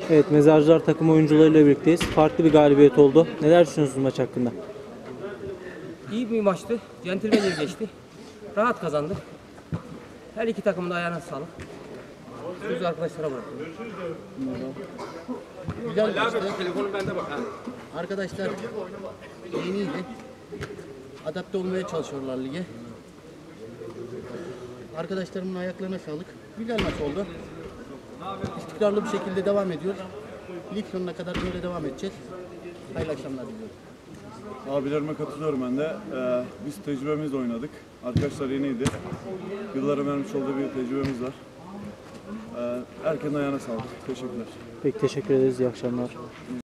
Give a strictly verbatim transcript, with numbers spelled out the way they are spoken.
Evet, Mezarcılar takım oyuncularıyla birlikteyiz. Farklı bir galibiyet oldu. Neler düşünüyorsunuz maç hakkında? İyi bir maçtı. Centilmence geçti. Rahat kazandık. Her iki takımın da ayağına sağlık. Sözü arkadaşlara bırakıyorum. Güzel maçtı. Arkadaşlar yeniydi. Adapte olmaya çalışıyorlar lige. Arkadaşlarımın ayaklarına sağlık. Güzel maç oldu. İstikrarlı bir şekilde devam ediyor. Lig sonuna kadar böyle devam edeceğiz. Hayırlı akşamlar diliyorum. Abilerime katılıyorum ben de. Ee, biz tecrübemizle oynadık. Arkadaşlar yeniydi. Yılların vermiş olduğu bir tecrübemiz var. Ee, herkesin ayağına sağlık. Teşekkürler. Peki, teşekkür ederiz. İyi akşamlar.